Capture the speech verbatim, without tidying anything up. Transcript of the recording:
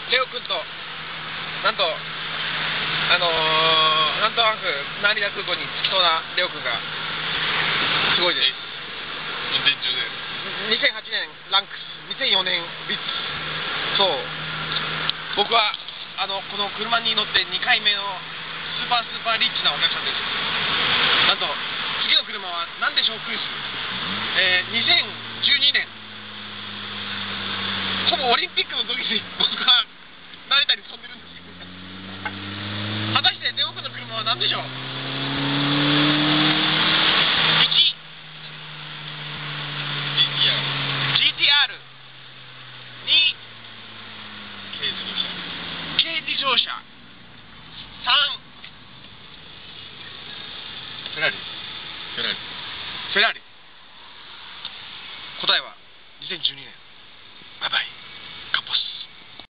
レオ君となんとあのー、なんとなく成田空港に着きそうなレオ君がすごいです。 運転中でにせんはちねんランクス、にせんよねんリッツ。そう僕はあのこの車に乗ってにかいめのスーパースーパーリッチなお客さんです。なんと次の車は何でしょうクイズ、えー、にせんじゅうにねんほぼオリンピックの時に僕は成田に飛んでるんですよ。果たしてレオ君の車は何でしょう。いち ジーティーアール ジーティーアール に軽自動車軽自動車、さんフェラーリフェラーリフェラーリ。答えはにせんじゅうにねん